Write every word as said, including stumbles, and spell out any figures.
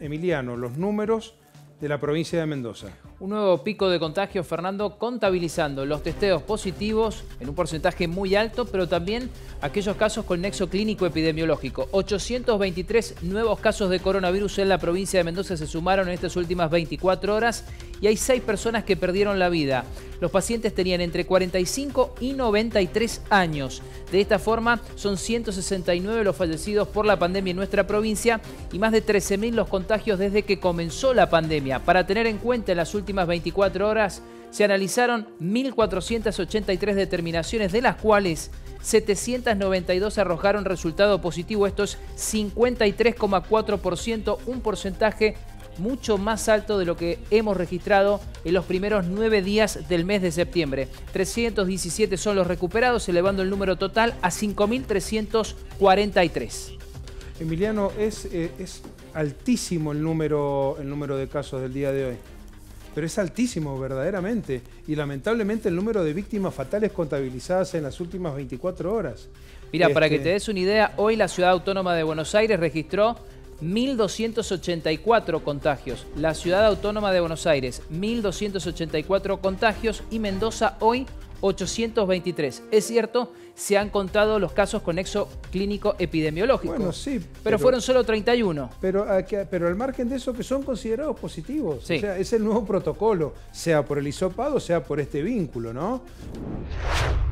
Emiliano, los números de la provincia de Mendoza. Un nuevo pico de contagios, Fernando, contabilizando los testeos positivos en un porcentaje muy alto, pero también aquellos casos con nexo clínico epidemiológico. ochocientos veintitrés nuevos casos de coronavirus en la provincia de Mendoza se sumaron en estas últimas veinticuatro horas y hay seis personas que perdieron la vida. Los pacientes tenían entre cuarenta y cinco y noventa y tres años. De esta forma, son ciento sesenta y nueve los fallecidos por la pandemia en nuestra provincia y más de trece mil los contagios desde que comenzó la pandemia. Para tener en cuenta, en las últimas veinticuatro horas se analizaron mil cuatrocientas ochenta y tres determinaciones, de las cuales setecientas noventa y dos arrojaron resultado positivo. Esto es cincuenta y tres coma cuatro por ciento, un porcentaje mucho más alto de lo que hemos registrado en los primeros nueve días del mes de septiembre. trescientos diecisiete son los recuperados, elevando el número total a cinco mil trescientos cuarenta y tres. Emiliano, es, eh, es altísimo el número, el número de casos del día de hoy. Pero es altísimo verdaderamente. Y lamentablemente el número de víctimas fatales contabilizadas en las últimas veinticuatro horas. Mira, este... para que te des una idea, hoy la Ciudad Autónoma de Buenos Aires registró mil doscientos ochenta y cuatro contagios. La Ciudad Autónoma de Buenos Aires, mil doscientos ochenta y cuatro contagios, y Mendoza hoy ochocientos veintitrés. Es cierto, se han contado los casos con nexo clínico epidemiológico. Bueno, sí. Pero, pero fueron solo treinta y uno. Pero, pero al margen de eso, que son considerados positivos. Sí. O sea, es el nuevo protocolo, sea por el hisopado, sea por este vínculo, ¿no?